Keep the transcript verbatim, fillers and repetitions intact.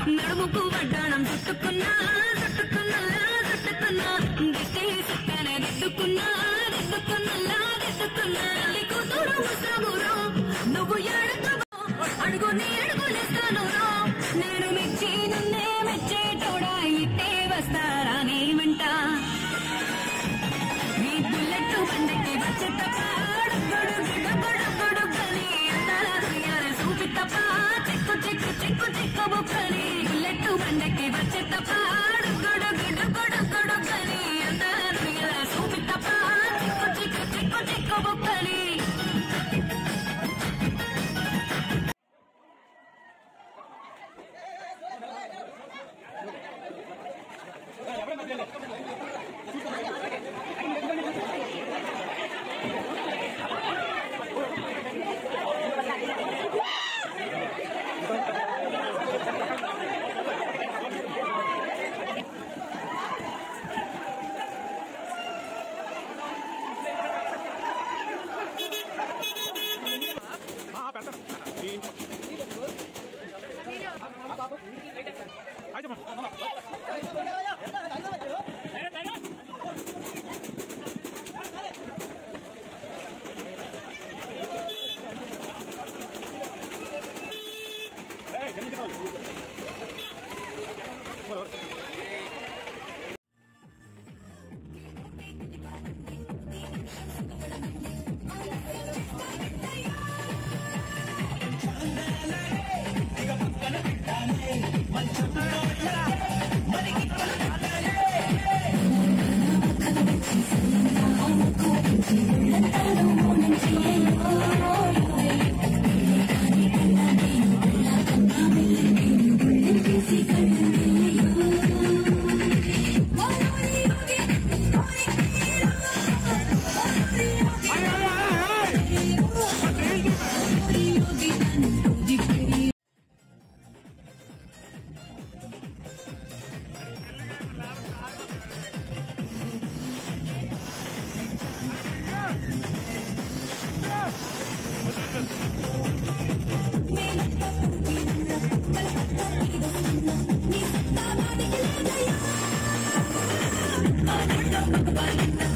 నడుముకు వడ్డాణం చుట్టుకున్నా చుట్టుకున్నా చుట్టుకున్నా దిష్టి చుట్టనే దిద్దుకున్నా దిద్దుకున్నా దిద్దుకున్నా కూతురు ముసాగురు నువ్వు ఏడుకో అడుగు నీ అడుగులేస్తాను నేను మెచ్చి నన్నే మెచ్చేటోడా ఇట్టే వస్తారా నీ వెంట నీ బుల్లెట్ బండకి వచ్చే తప్ప గొడుగొడుగొడుగొడుగని అందాల దుయ్యాల చూపి తప్ప చిక్కు చిక్కు చిక్కు చిక్కు బుక్కని బుల్లెట్ బండకి వచ్చే తప్ప గొడుగొడుగొడుగొడుగని అందాల దుయ్యాల చూపి తప్ప చిక్కు చిక్కు చిక్కు చిక్కు బుక్కని Bye.